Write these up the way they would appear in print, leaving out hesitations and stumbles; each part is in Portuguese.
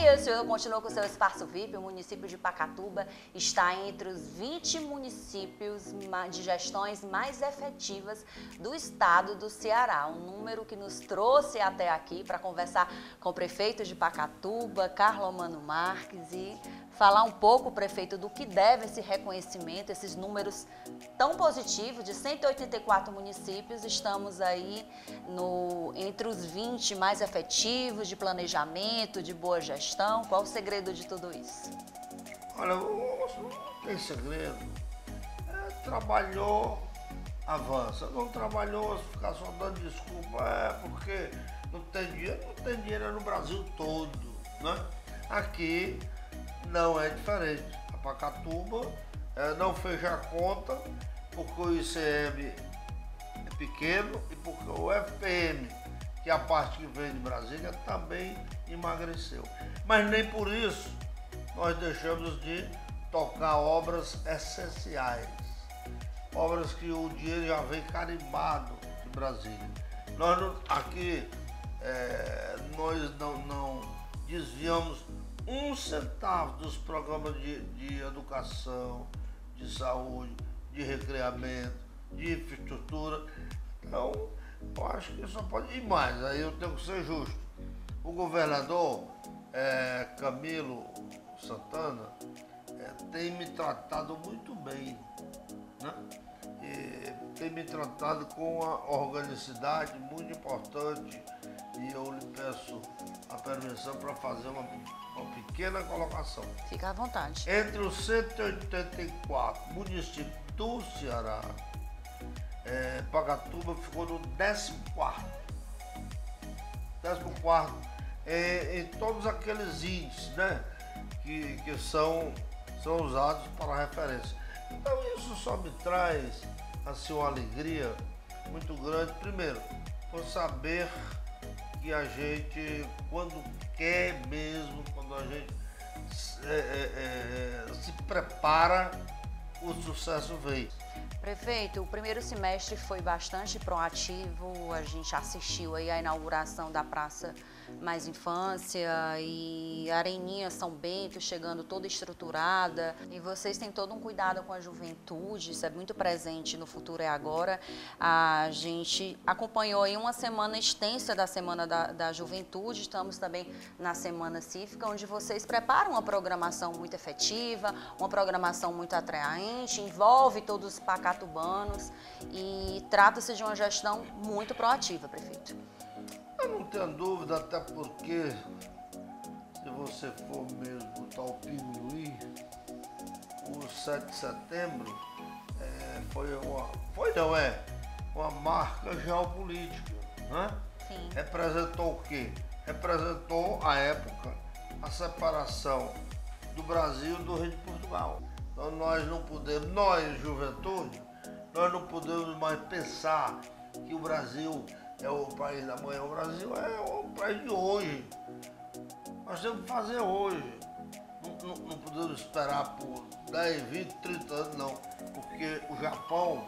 isso, eu continuo com o seu espaço VIP. O município de Pacatuba está entre os 20 municípios de gestões mais efetivas do estado do Ceará. Um número que nos trouxe até aqui para conversar com o prefeito de Pacatuba, Carlomano Marques, e falar um pouco, prefeito, do que deve esse reconhecimento, esses números tão positivos de 184 municípios. Estamos aí entre os 20 mais efetivos de planejamento, de boa gestão. Qual o segredo de tudo isso? Olha, não tem segredo. Trabalhou, avança. Não trabalhou, ficar só dando desculpa, porque não tem dinheiro. Não tem dinheiro no Brasil todo, né? Aqui não é diferente. A Pacatuba não fez a conta porque o ICM é pequeno e porque o FPM, que é a parte que vem de Brasília, também emagreceu. Mas nem por isso nós deixamos de tocar obras essenciais, obras que o dinheiro já vem carimbado de Brasília. Nós não desviamos um centavo dos programas de educação, de saúde, de recreamento, de infraestrutura. Então, eu acho que só pode ir mais, aí eu tenho que ser justo. O governador Camilo Santana tem me tratado muito bem, né? E tem me tratado com uma organicidade muito importante, e eu lhe peço a permissão para fazer uma pequena colocação. Fica à vontade. Entre os 184 municípios do Ceará, Pacatuba ficou no 14º. 14º em todos aqueles índices, né, que são usados para referência. Então isso só me traz assim, uma alegria muito grande. Primeiro, por saber que a gente, quando quer mesmo, quando a gente se prepara, o sucesso vem. Prefeito, o primeiro semestre foi bastante proativo. A gente assistiu aí à inauguração da Praça Mais Infância e Areninha São Bento chegando toda estruturada. E vocês têm todo um cuidado com a juventude, isso é muito presente no Futuro é Agora. A gente acompanhou aí uma semana extensa da Semana da Juventude, estamos também na Semana Cívica, onde vocês preparam uma programação muito efetiva, uma programação muito atraente, envolve todos os pacatubanos e trata-se de uma gestão muito proativa, prefeito. Eu não tenho dúvida, até porque, se você for mesmo botar o pinguim, o 7 de setembro uma marca geopolítica, né? Sim. Representou o quê? Representou, à época, a separação do Brasil e do Reino de Portugal. Então nós não podemos, nós, juventude, nós não podemos mais pensar que o Brasil é o país da manhã. O Brasil é o país de hoje. Nós temos que fazer hoje. Não podemos esperar por 10, 20, 30 anos, não. Porque o Japão,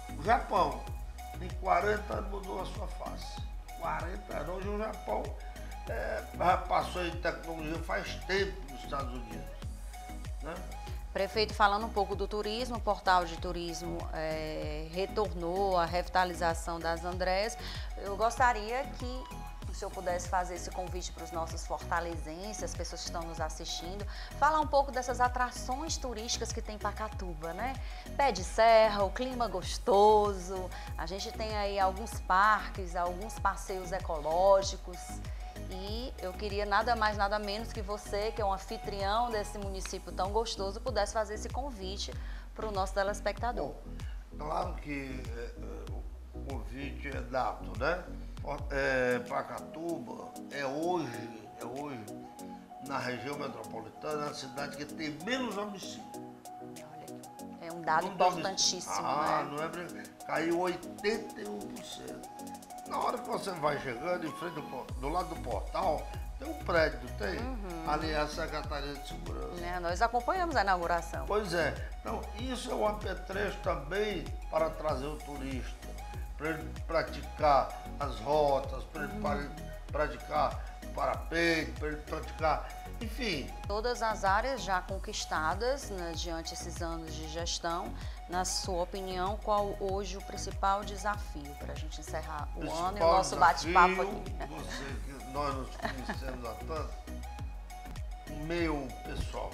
em 40 anos mudou a sua face. 40 anos. Hoje o Japão já passou em tecnologia faz tempo nos Estados Unidos, né? Prefeito, falando um pouco do turismo, o portal de turismo retornou à revitalização das Andréas. Eu gostaria que o senhor pudesse fazer esse convite para os nossos fortalezenses, as pessoas que estão nos assistindo, falar um pouco dessas atrações turísticas que tem Pacatuba, né? Pé de serra, o clima gostoso, a gente tem aí alguns parques, alguns passeios ecológicos. E eu queria nada mais, nada menos que você, que é um anfitrião desse município tão gostoso, pudesse fazer esse convite para o nosso telespectador. Bom, claro que o convite é dado, né? Pacatuba é hoje, na região metropolitana, a cidade que tem menos homicídio. Olha, é um dado importantíssimo, né? Não é? Caiu 81%. Na hora que você vai chegando em frente do lado do portal, tem um prédio, tem? Ali é a Secretaria de Segurança. Né? Nós acompanhamos a inauguração. Pois é. Então, isso é um apetrecho também para trazer o turista, para ele praticar as rotas, para ele praticar parapeito, para ele praticar, enfim. Todas as áreas já conquistadas, né, diante desses anos de gestão, na sua opinião, qual hoje o principal desafio para a gente encerrar o ano e o nosso bate-papo aqui? Nós nos conhecemos há tanto, o meu pessoal,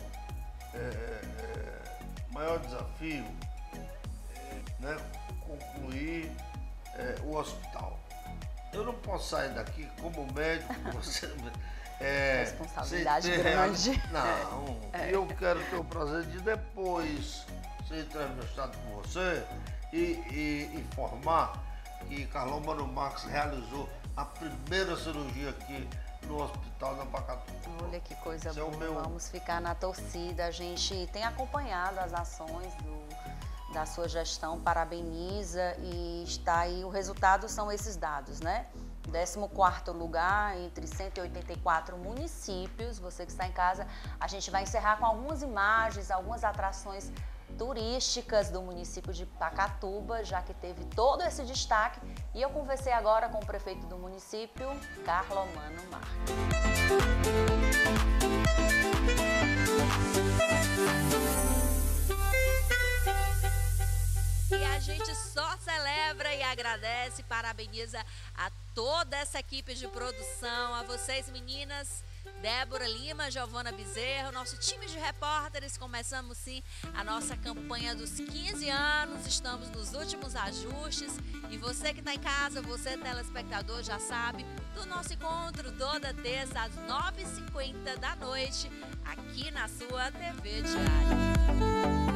o maior desafio é concluir o hospital. Eu não posso sair daqui como médico, você responsabilidade grande. Não, eu quero ter o prazer de depois ser entrevistado por você e informar que Carlão Mano Marques realizou a primeira cirurgia aqui no Hospital da Pacatuba. Olha que coisa boa, vamos ficar na torcida. A gente tem acompanhado as ações da sua gestão, parabeniza e está aí, o resultado são esses dados, né? 14º lugar entre 184 municípios. Você que está em casa, a gente vai encerrar com algumas imagens, algumas atrações turísticas do município de Pacatuba, já que teve todo esse destaque. E eu conversei agora com o prefeito do município, Carlão Mano Marques. E a gente só celebra e agradece, parabeniza a toda essa equipe de produção, a vocês meninas, Débora Lima, Giovana Bezerra, o nosso time de repórteres. Começamos sim a nossa campanha dos 15 anos, estamos nos últimos ajustes e você que está em casa, você telespectador já sabe do nosso encontro toda terça às 9h50 da noite aqui na sua TV Diário.